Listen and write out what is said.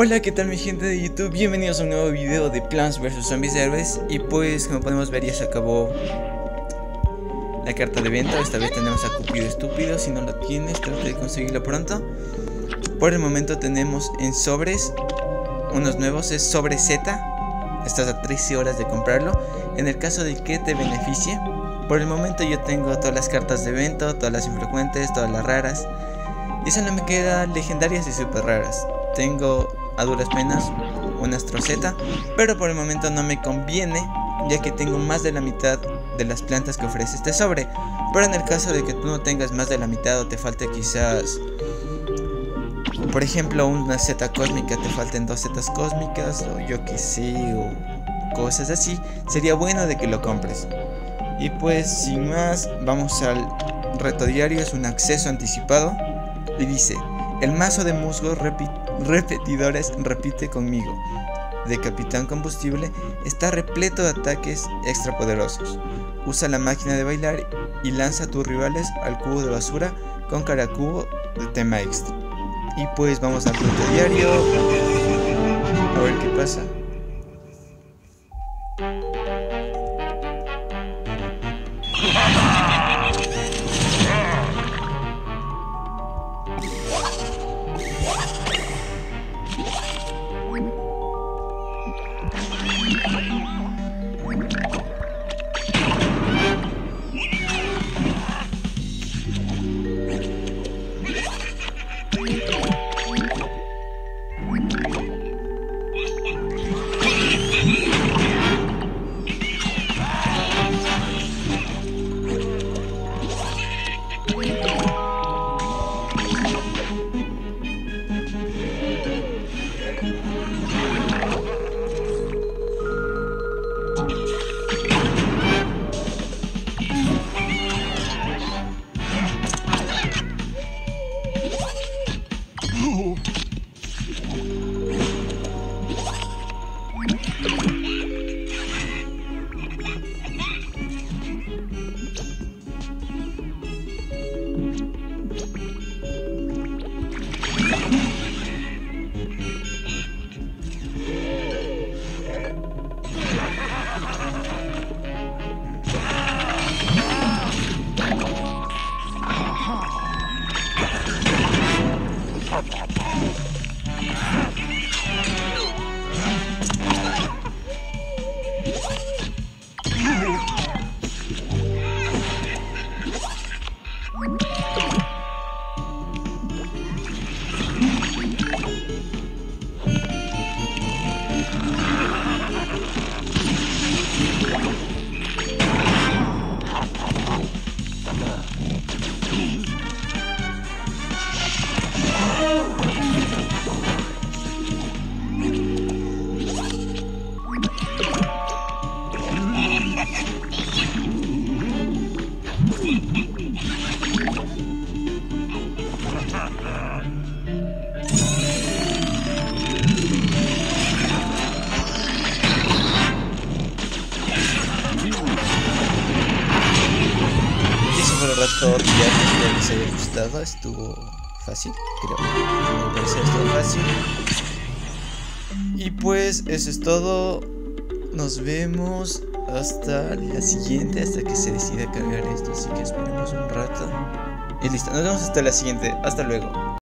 Hola, ¿qué tal mi gente de YouTube? Bienvenidos a un nuevo video de Plants vs Zombies Héroes. Y pues, como podemos ver, ya se acabó la carta de venta. Esta vez tenemos a Cupido Estúpido. Si no lo tienes, trata de conseguirlo pronto. Por el momento tenemos en sobres unos nuevos, es sobre Z. Estás a 13 horas de comprarlo. En el caso de que te beneficie, por el momento yo tengo todas las cartas de evento, todas las infrecuentes, todas las raras. Y solo me quedan legendarias y super raras. Tengo a duras penas un Astro Z, pero por el momento no me conviene, ya que tengo más de la mitad de las plantas que ofrece este sobre. Pero en el caso de que tú no tengas más de la mitad o te falte quizás, por ejemplo, una Z cósmica, te falten 2 Zetas cósmicas o yo que sé, o cosas así, sería bueno de que lo compres. Y pues sin más, vamos al reto diario. Es un acceso anticipado y dice: el mazo de musgos repetidores repite conmigo de Capitán Combustible está repleto de ataques extra poderosos. Usa la máquina de bailar y lanza a tus rivales al cubo de basura con cara cubo de tema extra. Y pues vamos al reto diario a ver qué pasa. Rato diario, espero que les haya gustado. Estuvo fácil, creo. Me parece que estuvo fácil. Y pues eso es todo. Nos vemos hasta la siguiente, hasta que se decida cargar esto. Así que esperemos un rato. Y listo, nos vemos hasta la siguiente. Hasta luego.